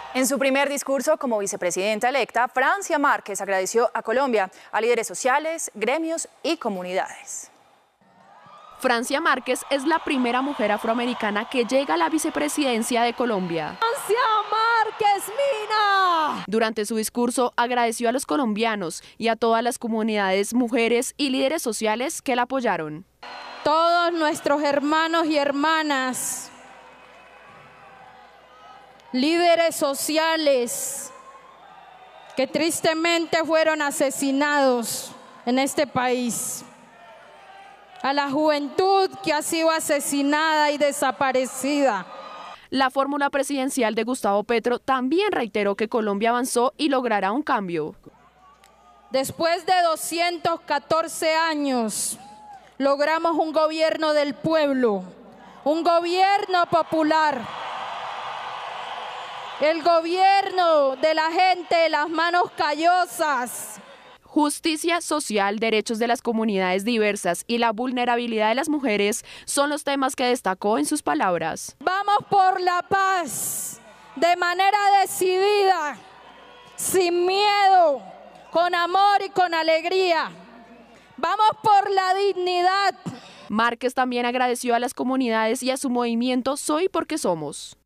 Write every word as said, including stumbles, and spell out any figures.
En su primer discurso como vicepresidenta electa, Francia Márquez agradeció a Colombia, a líderes sociales, gremios y comunidades. Francia Márquez es la primera mujer afroamericana que llega a la vicepresidencia de Colombia. ¡Francia Márquez Mina! Durante su discurso agradeció a los colombianos y a todas las comunidades, mujeres y líderes sociales que la apoyaron. Todos nuestros hermanos y hermanas, líderes sociales que tristemente fueron asesinados en este país, a la juventud que ha sido asesinada y desaparecida. La fórmula presidencial de Gustavo Petro también reiteró que Colombia avanzó y logrará un cambio. Después de doscientos catorce años, logramos un gobierno del pueblo, un gobierno popular. El gobierno de la gente de las manos callosas. Justicia social, derechos de las comunidades diversas y la vulnerabilidad de las mujeres son los temas que destacó en sus palabras. Vamos por la paz, de manera decidida, sin miedo, con amor y con alegría. Vamos por la dignidad. Márquez también agradeció a las comunidades y a su movimiento Soy porque Somos.